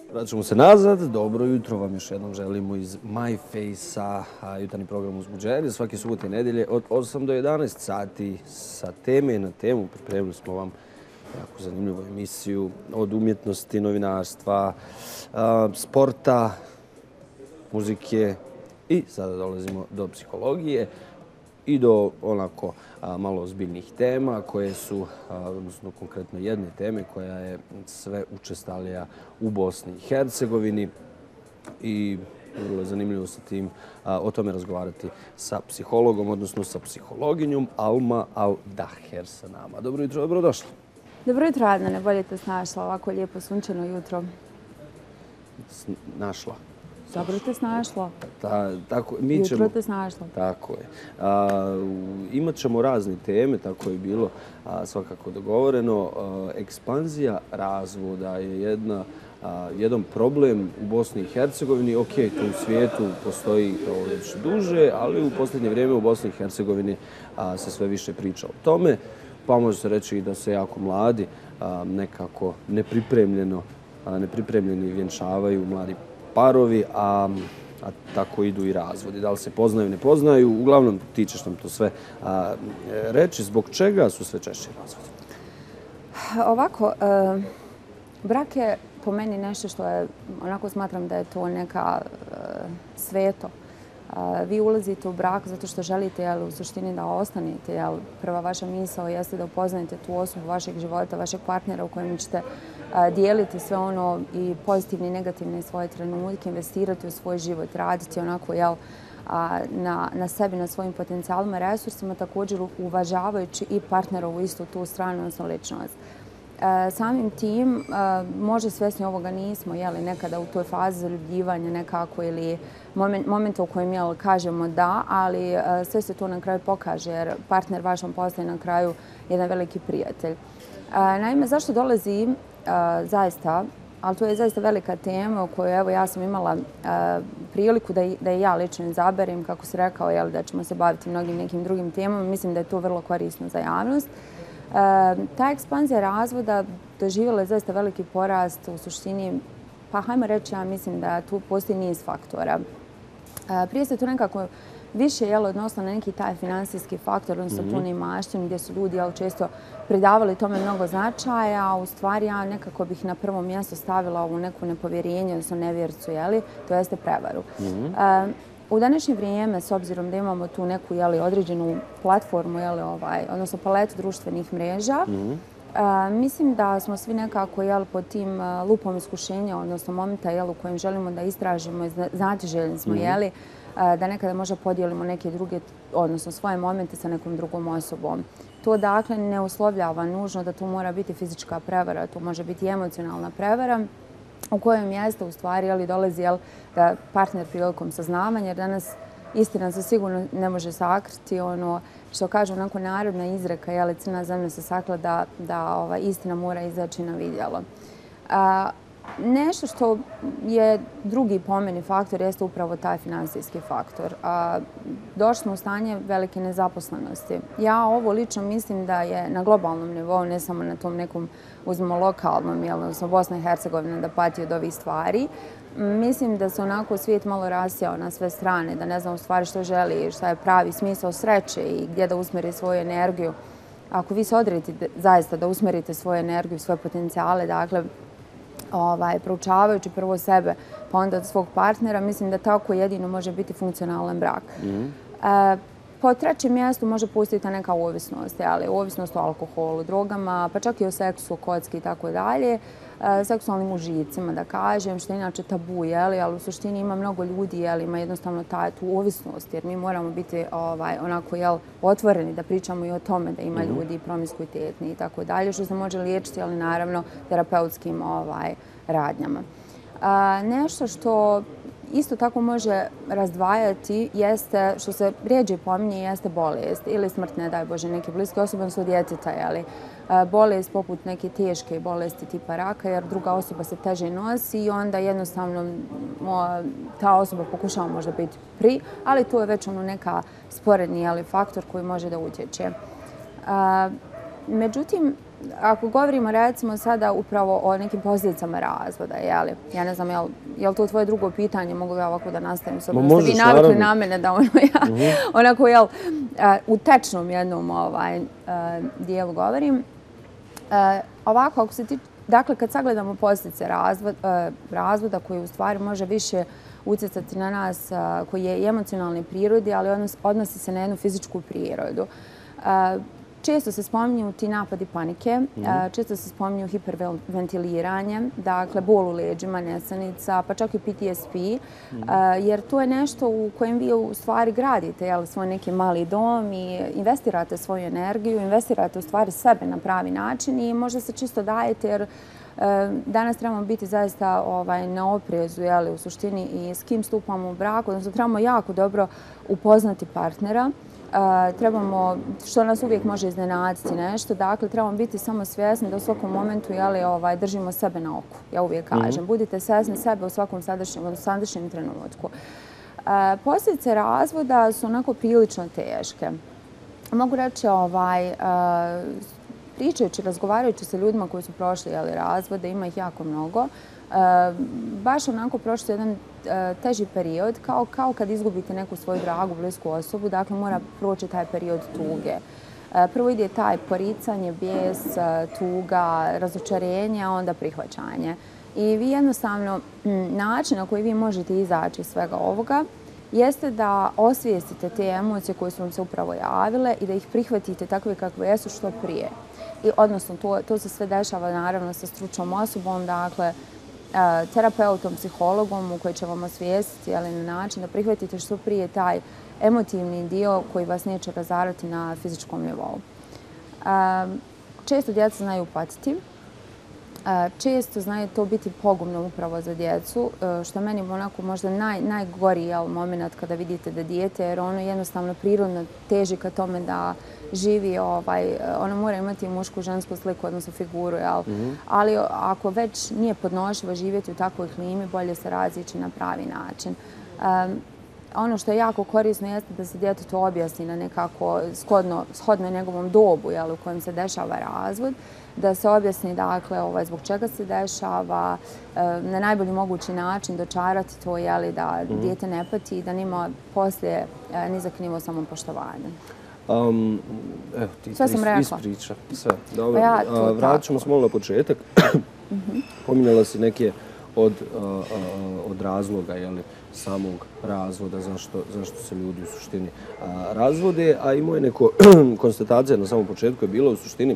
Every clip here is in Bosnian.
Vraćamo se nazad. Dobro jutro vam još jednom želimo iz My Face-a, jutarnji program Uzbuđenje. Svake subote i nedjelje od 8 do 11 sati sa teme na temu. Pripremili smo vam jako zanimljivu emisiju od umjetnosti, novinarstva, sporta, muzike i sada dolazimo do psihologije i do onako malo ozbiljnih tema koje su, odnosno konkretno jedne teme koja je sve učestalija u Bosni i Hercegovini i vrlo je zanimljivo sa tim o tome razgovarati sa psihologom, odnosno sa psihologinjom Alma Al-Daher sa nama. Dobro jutro, dobrodošla. Dobro jutro, Adnane, bolje te snašla ovako lijepo sunčano jutro. Našla. Dobro te snašla. Jutro te snašla. Tako je. Imat ćemo razne teme, tako je bilo svakako dogovoreno. Ekspanzija razvoda je jedan problem u Bosni i Hercegovini. Ok, to u svijetu postoji već duže, ali u posljednje vrijeme u Bosni i Hercegovini se sve više priča o tome. Pa može se reći i da se jako mladi nekako nepripremljeni vjenčavaju, mladi parovi, a tako idu i razvodi. Da li se poznaju, ne poznaju, uglavnom ti ćeš nam to sve reći. Zbog čega su sve češće razvodi? Ovako, brak je po meni nešto što je, onako smatram da je to neka sveto. Vi ulazite u brak zato što želite u suštini da ostanete. Prva vaša misao jeste da upoznate tu osobu vašeg života, vašeg partnera u kojem ćete dijeliti sve ono i pozitivne i negativne svoje trenutke, investirati u svoj život, raditi onako na sebi, na svojim potencijalima i resursima, također uvažavajući i partnerovu istu tu stranu, odnosno ličnost. Samim tim, možda svjesni ovoga nismo, nekada u toj fazi zaljubljivanja nekako ili momenta u kojem kažemo da, ali sve se to na kraju pokaže jer partner vaš vam postaje na kraju jedan veliki prijatelj. Naime, zašto dolazi zaista, ali to je zaista velika tema u kojoj ja sam imala priliku da i ja lično izaberem, kako si rekao, da ćemo se baviti mnogim nekim drugim temama. Mislim da je to vrlo korisno za javnost. Ta ekspanzija razvoda doživjela je zaista veliki porast u suštini, pa hajmo reći, ja mislim da tu postoji niz faktora. Prije se tu nekako više odnosno na neki taj financijski faktor, odnosno tu neimaštinu gdje su ljudi često pridavali tome mnogo značaja, a u stvari ja nekako bih na prvo mjesto stavila ovu neku nepovjerenje, odnosno nevjercu, to jeste prevaru. U današnje vrijeme, s obzirom da imamo tu neku određenu platformu, odnosno paletu društvenih mreža, mislim da smo svi nekako pod tim lupom iskušenja, odnosno momenta u kojem želimo da istražimo i znatiželjni smo, da nekada možda podijelimo neke druge, odnosno svoje momente sa nekom drugom osobom. To dakle ne uslovljava nužno da tu mora biti fizička prevara, to može biti i emocionalna prevara u kojem mjesto u stvari dolazi da partner prilikom saznavanja, jer danas istina se sigurno ne može sakriti, ono što kaže onako narodna izreka, crna zemlja se sakla da istina mora izaći na vidjelo. Nešto što je drugi po meni faktor jeste upravo taj financijski faktor. Došli smo u stanje velike nezaposlenosti. Ja ovo lično mislim da je na globalnom nivou, ne samo na tom nekom, uzmemo lokalnom, odnosno Bosna i Hercegovina da pati od ovih stvari. Mislim da se onako svijet malo rasjao na sve strane, da ne znam u stvari što želi, šta je pravi smisao sreće i gdje da usmjeri svoju energiju. Ako vi se odredite zaista da usmjerite svoju energiju i svoje potencijale, dakle, proučavajući prvo sebe, pa onda svog partnera, mislim da tako jedino može biti funkcionalan brak. Po trećem mjestu može pustiti neka ovisnost, ovisnost o alkoholu, drogama, pa čak i o seksu, kocki i tako dalje, seksualnim užicima, da kažem, što je inače tabu, ali u suštini ima mnogo ljudi, ima jednostavno tu ovisnost, jer mi moramo biti onako otvoreni da pričamo i o tome da ima ljudi promiskuitetni i tako dalje, što se može liječiti, ali naravno terapeutskim radnjama. Nešto što isto tako može razdvajati jeste, što se rijeđe pominje, jeste bolest ili smrt, ne daj Bože, neke bliske osobe, odnosno djeteta, bolest poput neke teške bolesti tipa raka, jer druga osoba se teže nosi i onda jednostavno ta osoba pokušava možda biti ali to je već neka sporedni faktor koji može da utječe. Međutim, ako govorimo recimo sada upravo o nekim posljedicama razvoda, jeli? Ja ne znam, je li to tvoje drugo pitanje, mogu ja ovako da nastavim, s obzirom da ste vi navikli na mene da onako, jel, u tečnom jednom dijelu govorim. Ovako, ako se ti, dakle, kad sagledamo posljedice razvoda koji u stvari može više utjecati na nas, koji je i emocionalne prirode, ali odnosi se na jednu fizičku prirodu. Često se spominju ti napadi panike, često se spominju hiperventiliranje, dakle bol u leđima, nesanica, pa čak i PTSP, jer to je nešto u kojem vi u stvari gradite svoj neki mali dom i investirate svoju energiju, investirate u stvari sebe na pravi način i možda se čisto dajete jer danas trebamo biti zaista na oprezu u suštini i s kim stupamo u brak, odnosno trebamo jako dobro upoznati partnera. Trebamo, što nas uvijek može iznenaditi nešto, dakle trebamo biti samo svjesni da u svakom momentu držimo sebe na oku. Ja uvijek kažem, budite svjesni sebe u svakom sadašnjem trenutku. Posljedice razvoda su onako prilično teške. Mogu reći, pričajući, razgovarajući sa ljudima koji su prošli razvode, ima ih jako mnogo, baš onako prošli jedan teži period, kao kad izgubite neku svoju dragu, blisku osobu, dakle mora proći taj period tuge. Prvo ide taj poricanje, bijes, tuga, razočarenje, a onda prihvaćanje. I vi jednostavno, način na koji vi možete izaći iz svega ovoga jeste da osvijestite te emocije koje su vam se upravo javile i da ih prihvatite takve kakve jesu što prije. Odnosno, to se sve dešava naravno sa stručnom osobom, dakle, terapeutom, psihologom u koji će vam osvijestiti na način da prihvatite što prije taj emotivni dio koji vas neće razarati na fizičkom nivou. Često djeca znaju patiti. Često znaju to biti pogubno upravo za djecu, što meni onako možda najgori moment kada vidite da dijete, jer ono jednostavno prirodno teži ka tome da živi, ono mora imati mušku, žensku sliku, odnosno figuru, ali ako već nije podnošljivo živjeti u takvoj klimi, bolje se razići na pravi način. Ono što je jako korisno jeste da se djetetu objasni na nekako shodno njegovom dobu u kojem se dešava razvod, da se objasni dakle zbog čega se dešava, na najbolji mogući način dočarati to da dijete ne pati i da nima poslije nizak nivo samopoštovanja. Evo, ti sve sam rekla. Ispriča. Sve, dobro. Vratit ćemo se malo na početak. Pominjala si neke od razloga samog razvoda, zašto se ljudi u suštini razvode, a i moja neko konstatacija na samom početku je bila u suštini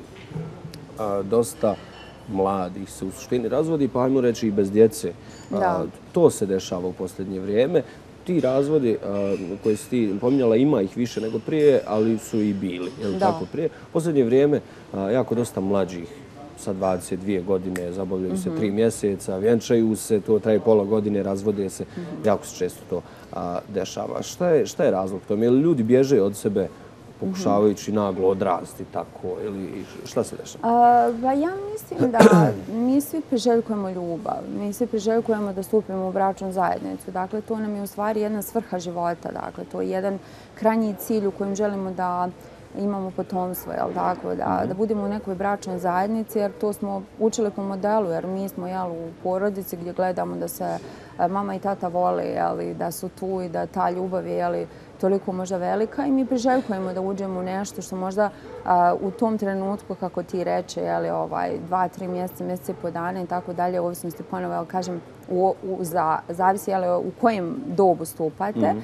dosta mladih se u suštini razvodi, pa ajmo reći i bez djece. To se dešava u posljednje vrijeme. Ti razvodi koje si ti pominjala, ima ih više nego prije, ali su i bili. Tako prije. U posljednje vrijeme jako dosta mlađih sa 22 godine, zabavljaju se 3 mjeseca, vjenčaju se, to traje pola godine, razvode se. Jako se često to dešava. Šta je razlog tome? Ili ljudi bježe od sebe pokušavajući naglo odrasti tako ili šta se dešava? Ja mislim da mi svi priželjkujemo ljubav. Mi svi priželjkujemo da stupimo u bračnu zajednicu. Dakle, to nam je u stvari jedna svrha života. Dakle, to je jedan krajnji cilj u kojem želimo da imamo potomstvo, da budemo u nekoj bračnoj zajednici, jer to smo učili po modelu, jer mi smo u porodici gdje gledamo da se mama i tata vole, da su tu i da ta ljubav je toliko možda velika i mi priželjkujemo da uđemo u nešto što možda u tom trenutku, kako ti reče, 2-3 mjeseca, mjesece i po dana i tako dalje, u ovisnosti ponovo, kažem, zavisi u kojem dobu stupate.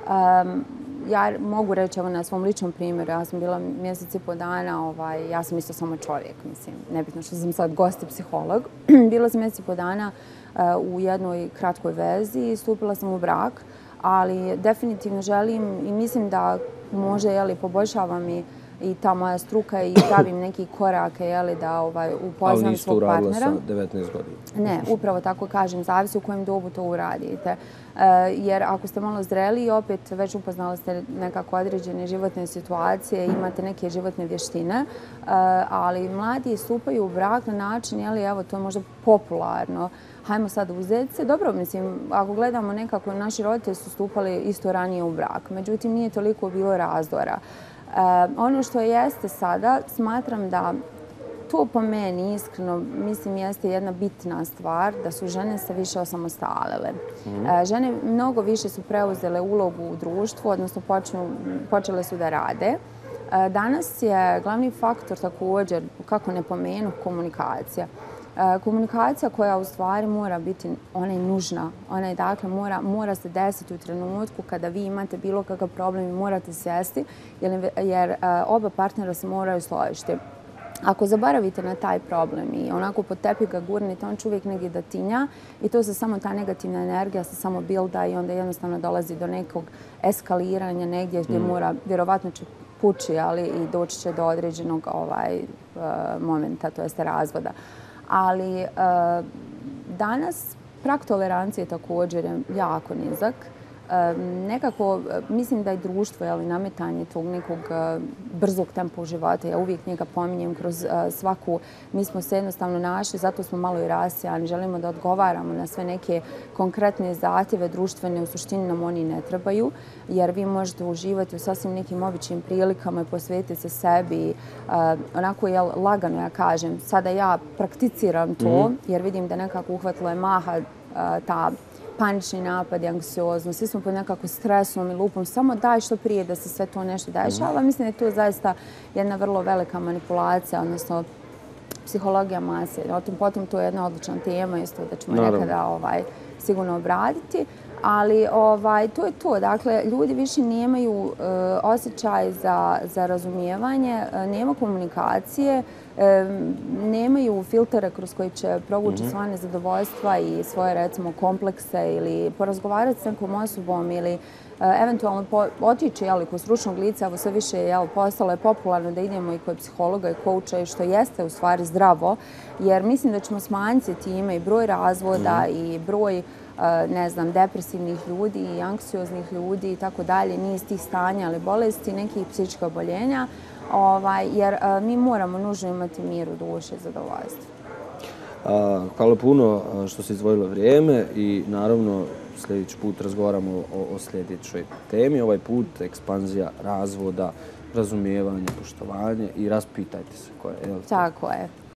Ja mogu reći na svom ličnom primjeru, ja sam bila mjesec i po dana, ja sam isto samo čovjek, mislim, nebitno što sam sad gost i psiholog. Bila sam mjesec i po dana u jednoj kratkoj vezi i stupila sam u brak, ali definitivno želim i mislim da možda poboljšavam i ta moja struka i pravim neki korake da upoznam svog partnera. Ali niste uradila sa 19 godina? Ne, upravo tako kažem, zavisi u kojem dobu to uradite. Jer ako ste malo zreli, opet već upoznali ste nekako određene životne situacije, imate neke životne vještine, ali mladi stupaju u brak na način, evo, to je možda popularno, hajmo sad uzeti se. Dobro, mislim, ako gledamo nekako, naši roditelji su stupali isto ranije u brak, međutim nije toliko bilo razdora. Ono što jeste sada, smatram da to po meni, iskreno, mislim, jeste jedna bitna stvar, da su žene se više osamostalile. Žene mnogo više su preuzele ulogu u društvu, odnosno počele su da rade. Danas je glavni faktor također, kako ne pomenu, komunikacija. Komunikacija koja u stvari mora biti, ona je nužna. Ona je, dakle, mora se desiti u trenutku kada vi imate bilo kakav problem i morate sjesti, jer oba partnera se moraju složiti. Ako zaboravite na taj problem i onako pod tepih ga gurnete, on će uvijek negdje da tinja i to se samo ta negativna energija se samo bilda i onda jednostavno dolazi do nekog eskaliranja negdje gdje mora, vjerovatno će pući, ali i doći će do određenog momenta, to jeste razvoda. Ali danas prag tolerancije također je jako nizak. Nekako, mislim da je društvo, nametanje tog nekog brzog tempa u životu, ja uvijek njega pominjem kroz svaku, mi smo se jednostavno našli, zato smo malo i rasijani, želimo da odgovaramo na sve neke konkretne zahtjeve društvene, u suštini nam oni ne trebaju, jer vi možete uživati u sasvim nekim običnim prilikama i posvetiti se sebi, onako je lagano, ja kažem, sada ja prakticiram to, jer vidim da nekako uhvatilo je maha ta panični napad, anksioznost, svi smo pod nekako stresom i lupom, samo daj što prije da se sve to nešto dešava. Mislim da je to zaista jedna vrlo velika manipulacija, odnosno psihologija mase. Potom to je jedna odlična tema, isto da ćemo nekada sigurno obraditi. Ali to je to. Dakle, ljudi više nemaju osjećaj za razumijevanje, nema komunikacije, nemaju filtere kroz koji će provući svoje nezadovoljstva i svoje, recimo, komplekse ili porazgovarati s nekom osobom ili eventualno otići kod stručnog lica. Evo sve više postalo je popularno da idemo i kod psihologa i kouča, što jeste u stvari zdravo, jer mislim da ćemo smanjiti time i broj razvoda i broj depresivnih ljudi i anksioznih ljudi i tako dalje, niz tih stanja, ali bolesti, nekih psihičkih oboljenja, jer mi moramo nužno imati mir u duši i zadovoljstvo. Hvala puno što ste izdvojila vrijeme i naravno sljedeći put razgovaramo o sljedećoj temi. Ovaj put ekspanzija razvoda, razumijevanje, poštovanje i raspitajte se koje je. Tako je.